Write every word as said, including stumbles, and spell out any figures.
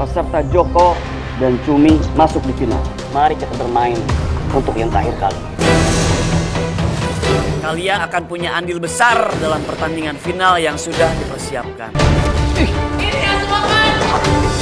peserta Joko dan Cumi masuk di final. Mari kita bermain untuk yang terakhir kali. Kalian akan punya andil besar dalam pertandingan final yang sudah dipersiapkan. Ini yang semangat!